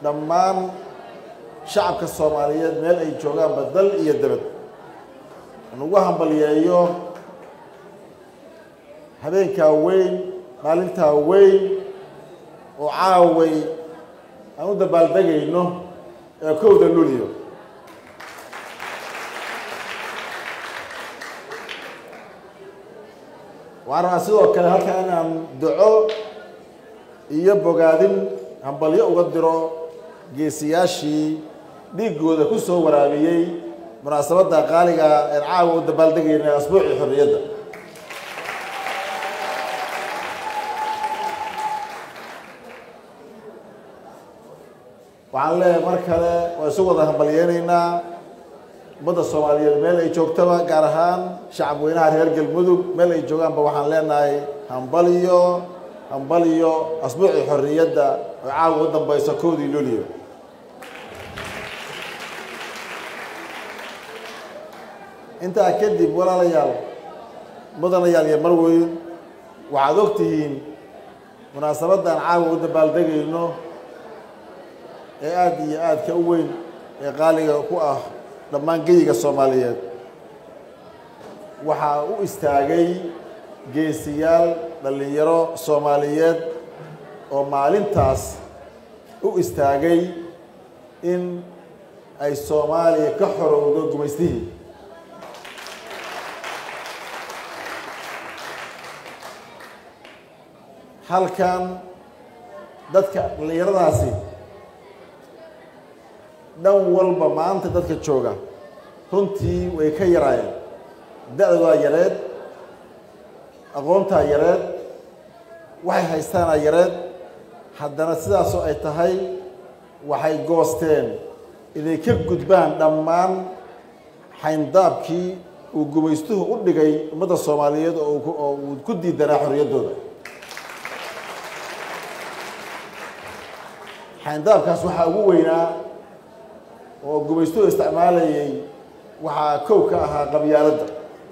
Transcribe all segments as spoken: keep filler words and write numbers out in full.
dhammaan shacabka Soomaaliyeed meel ay joogaan badal iyo dabad ugu hambaliyeeyo habeenka weyn maalinta weyn oo caaway aan u dabaaldegayno ee kowda luliyo waana sidoo kale halka inaan duco iyo bogaadin hambalyo uga diro geesiyaashii dhiigooda ku soo waraabiyay munaasabada qaaliga ee caawa u dabaaldegayna asbuuci xorriyadda waxaan leeyahay mar kale waa isu wada hambalyeynayna ummadda Soomaaliyeed meel ay joogtaba gaar ahaan shacab weynaha reer Galmudug meel ay joogaanba waxaan leenahay hambaliyo hambaliyo asbuuci xorriyadda oo caawa u dambayso kowdii luliyo inta kadib walaalayaal mudanayaal iyo marweyn waxaad ogtihiin munaasabadan caawa u dabaaldegayno ee aad iyo aad ka u weyn ee qaaliga ku ah dhammaan geyiga Soomaaliyeed waxa uu istaagay geesiyaal dhalinyaro Soomaaliyeed oo maalintaas u istaagay in ay Soomaaliya ka xorowdo gumaystihii halkan dadka dhalinyaradaasi dhan walba maanta dadka jooga runtii way ka yaraayeen da'dooda yareed aqoonta yareed waxay haystaan yareed haddana sidaas oo ay tahay waxay goosteen inay ka gudbaan dhammaan xayndaabkii uu gumaystuhu u dhigay ummadda Soomaaliyeed oo uu ku diidanaa xorriyaddooda xayndaabkaas waxa ugu weynaa oo gumaystuhu isticmaalayay waxaa kow ka ahaa qabyaaladda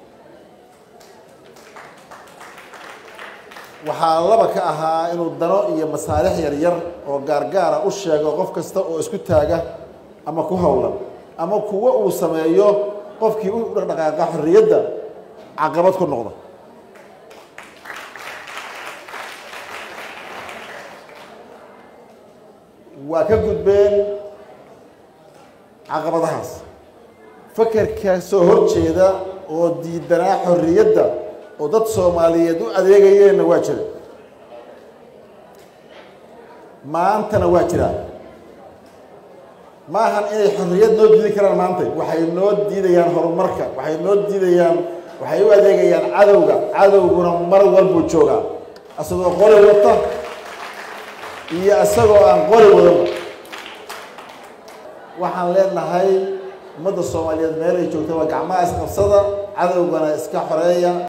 waxaa laba ka ahaa inuu dano iyo masaalix yaryar oo gaargaara u sheego qof kasta oo isku taaga ama ku howlan ama kuwa uu sameeyo qofkii u dhaqdhaqaaqa xorriyadda caqabad ku noqda waa ka gudbeen caqabadahaas fakarka soo horjeeda oo diidanaa xorriyadda oo dad Soomaaliyeed u adeegayeen waa jira maantana waa jira ma ahan inay xorriyad noo diidi karaan maanta waxay noo diidayaan horumarka waxay noo diidayaan waxay u adeegayaan cadowga cadowguna mar walba jooga asagoo qori wata iyo asagoo aan qori wadan waxaan leenahay ummadda Soomaaliyeed meel ay joogtaba gacmaha is qabsada cadowgana iska xoreeya